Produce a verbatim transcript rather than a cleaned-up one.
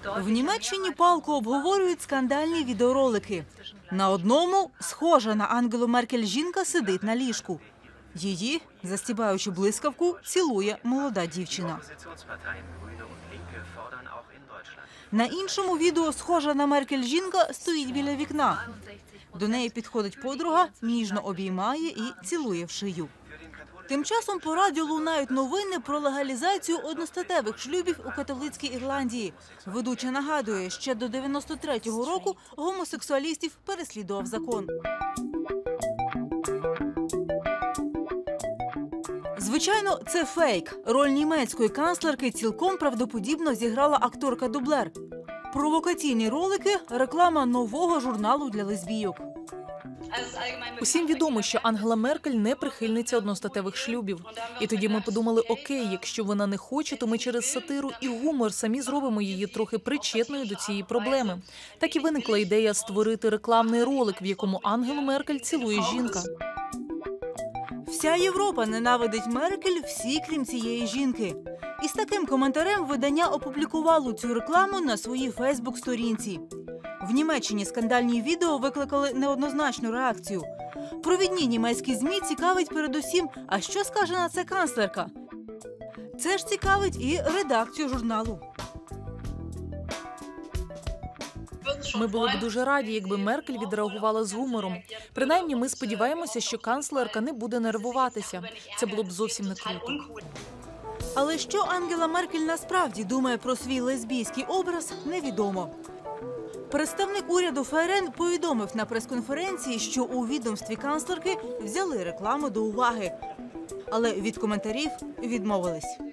В Німеччині палко обговорюють скандальні відеоролики. На одному схожа на Ангелу Меркель жінка сидить на ліжку. Її, застібаючи блискавку, цілує молода дівчина. На іншому відео схожа на Меркель жінка стоїть біля вікна. До неї підходить подруга, ніжно обіймає і цілує в шию. Тим часом по радіо лунають новини про легалізацію одностатевих шлюбів у католицькій Ірландії. Ведуча нагадує, ще до дев'яносто третього року гомосексуалістів переслідував закон. Звичайно, це фейк. Роль німецької канцлерки цілком правдоподібно зіграла акторка-дублер. Провокаційні ролики – реклама нового журналу для лесбійок. Усім відомо, що Ангела Меркель не прихильниця одностатевих шлюбів. І тоді ми подумали, окей, якщо вона не хоче, то ми через сатиру і гумор самі зробимо її трохи причетною до цієї проблеми. Так і виникла ідея створити рекламний ролик, в якому Ангелу Меркель цілує жінка. Вся Європа ненавидить Меркель, всі, крім цієї жінки. І з таким коментарем видання опублікувало цю рекламу на своїй фейсбук-сторінці. В Німеччині скандальні відео викликали неоднозначну реакцію. Провідні німецькі ЗМІ цікавить передусім, а що скаже на це канцлерка? Це ж цікавить і редакцію журналу. Ми були б дуже раді, якби Меркель відреагувала з гумором. Принаймні, ми сподіваємося, що канцлерка не буде нервуватися. Це було б зовсім не круто. Але що Ангела Меркель насправді думає про свій лесбійський образ, невідомо. Представник уряду ФРН повідомив на прес-конференції, що у відомстві канцлерки взяли рекламу до уваги. Але від коментарів відмовились.